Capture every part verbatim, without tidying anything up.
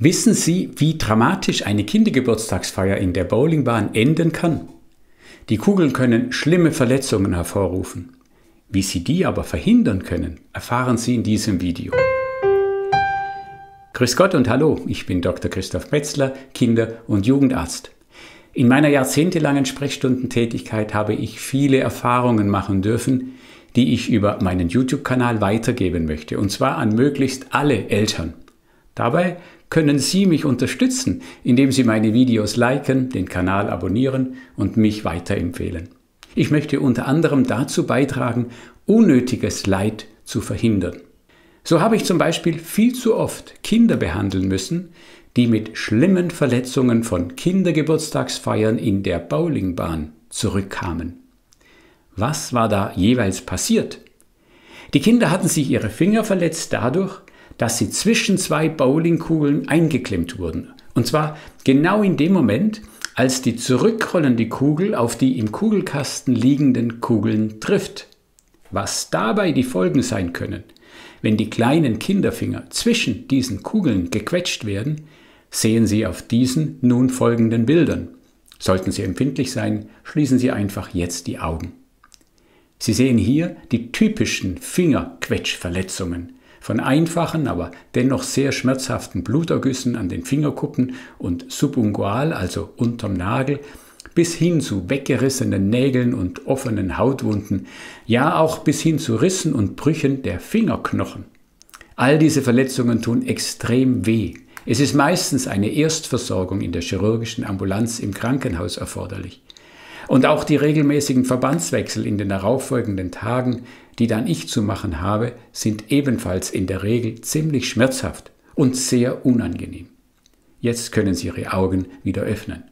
Wissen Sie, wie dramatisch eine Kindergeburtstagsfeier in der Bowlingbahn enden kann? Die Kugeln können schlimme Verletzungen hervorrufen. Wie Sie die aber verhindern können, erfahren Sie in diesem Video. Grüß Gott und hallo, ich bin Doktor Christoph Metzler, Kinder- und Jugendarzt. In meiner jahrzehntelangen Sprechstundentätigkeit habe ich viele Erfahrungen machen dürfen, die ich über meinen YouTube-Kanal weitergeben möchte, und zwar an möglichst alle Eltern. Dabei können Sie mich unterstützen, indem Sie meine Videos liken, den Kanal abonnieren und mich weiterempfehlen. Ich möchte unter anderem dazu beitragen, unnötiges Leid zu verhindern. So habe ich zum Beispiel viel zu oft Kinder behandeln müssen, die mit schlimmen Verletzungen von Kindergeburtstagsfeiern in der Bowlingbahn zurückkamen. Was war da jeweils passiert? Die Kinder hatten sich ihre Finger verletzt dadurch, dass sie zwischen zwei Bowlingkugeln eingeklemmt wurden. Und zwar genau in dem Moment, als die zurückrollende Kugel auf die im Kugelkasten liegenden Kugeln trifft. Was dabei die Folgen sein können, wenn die kleinen Kinderfinger zwischen diesen Kugeln gequetscht werden, sehen Sie auf diesen nun folgenden Bildern. Sollten Sie empfindlich sein, schließen Sie einfach jetzt die Augen. Sie sehen hier die typischen Fingerquetschverletzungen. Von einfachen, aber dennoch sehr schmerzhaften Blutergüssen an den Fingerkuppen und subungual, also unterm Nagel, bis hin zu weggerissenen Nägeln und offenen Hautwunden, ja auch bis hin zu Rissen und Brüchen der Fingerknochen. All diese Verletzungen tun extrem weh. Es ist meistens eine Erstversorgung in der chirurgischen Ambulanz im Krankenhaus erforderlich. Und auch die regelmäßigen Verbandswechsel in den darauffolgenden Tagen, die dann ich zu machen habe, sind ebenfalls in der Regel ziemlich schmerzhaft und sehr unangenehm. Jetzt können Sie Ihre Augen wieder öffnen.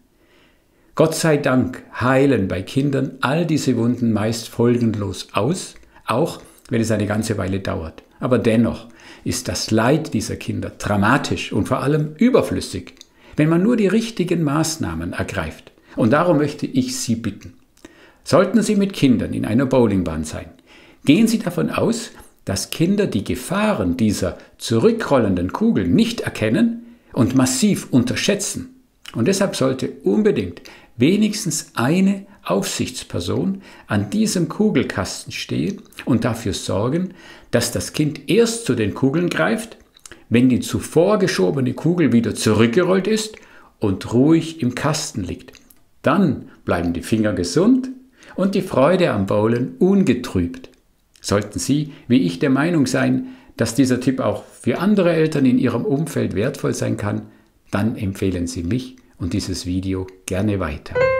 Gott sei Dank heilen bei Kindern all diese Wunden meist folgenlos aus, auch wenn es eine ganze Weile dauert. Aber dennoch ist das Leid dieser Kinder dramatisch und vor allem überflüssig, wenn man nur die richtigen Maßnahmen ergreift. Und darum möchte ich Sie bitten. Sollten Sie mit Kindern in einer Bowlingbahn sein, gehen Sie davon aus, dass Kinder die Gefahren dieser zurückrollenden Kugeln nicht erkennen und massiv unterschätzen. Und deshalb sollte unbedingt wenigstens eine Aufsichtsperson an diesem Kugelkasten stehen und dafür sorgen, dass das Kind erst zu den Kugeln greift, wenn die zuvor geschobene Kugel wieder zurückgerollt ist und ruhig im Kasten liegt. Dann bleiben die Finger gesund und die Freude am Bowlen ungetrübt. Sollten Sie, wie ich, der Meinung sein, dass dieser Tipp auch für andere Eltern in Ihrem Umfeld wertvoll sein kann, dann empfehlen Sie mich und dieses Video gerne weiter.